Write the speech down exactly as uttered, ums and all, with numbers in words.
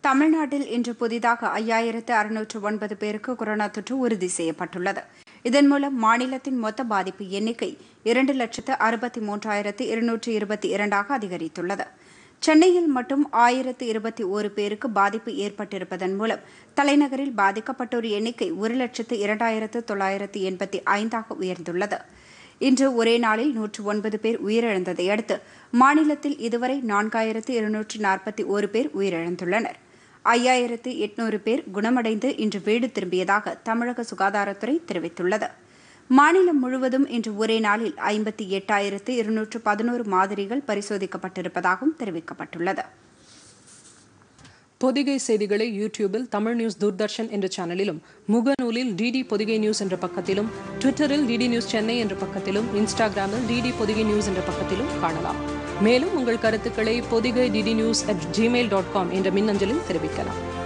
தமிழ்நாட்டில் இன்று புதிதாக ஐயாயிரத்து அறுநூற்று ஒன்பது பேருக்கு கொரோனா தொற்று உறுதி செய்யப்பட்டுள்ளது. இதன் மூலம் மாநிலத்தின் மொத்த பாதிப்பு எண்ணிக்கை இரண்டு லட்சத்து அறுபத்தி மூன்றாயிரத்து இருநூற்று இருபத்தி இரண்டாக அதிகரித்துள்ளது. சென்னையில் மட்டும் ஆயிரத்து இருபத்தி ஒரு பேருக்கு பாதிப்பு ஏற்பட்டிருப்பதன் மூலம் தலைநகரில் பாதிக்கப்பட்டோர் எண்ணிக்கை ஒரு லட்சத்து இரண்டாயிரத்து தொள்ளாயிரத்து எண்பத்தி ஐந்தாக உயர்ந்துள்ளது. இன்று ஒரே நாளில் நூற்று ஒன்பது பேர் உயிரிழந்ததை அடுத்து மாநிலத்தில் இதுவரை நான்காயிரத்து இருநூற்று நாற்பத்தி ஒரு பேர் உயிரிழந்துள்ளனர். ஐயாயிரத்து எட்நூறு பேர் குணமடைந்து இன்று வீடு திரும்பியதாக தமிழக சுகாதாரத்துறை தெரிவித்துள்ளது. மாநிலம் முழுவதும் இன்று ஒரே நாளில் ஐம்பத்தி எட்டாயிரத்து இருநூற்று பதினோரு மாதிரிகள் பரிசோதிக்கப்பட்டிருப்பதாகவும் தெரிவிக்கப்பட்டுள்ளது. பொதிகை செய்திகளை யூடியூபில் தமிழ் நியூஸ் தூர்தர்ஷன் என்ற சேனலிலும், முகநூலில் டிடி பொதிகை நியூஸ் என்ற பக்கத்திலும், ட்விட்டரில் டிடி நியூஸ் சென்னை என்ற பக்கத்திலும், இன்ஸ்டாகிராமில் டிடி பொதிகை நியூஸ் என்ற பக்கத்திலும் காணலாம். மேலும் உங்கள் கருத்துக்களை Podhigai DD news at Gmail dot com என்ற மின்னஞ்சலில் தெரிவிக்கலாம்.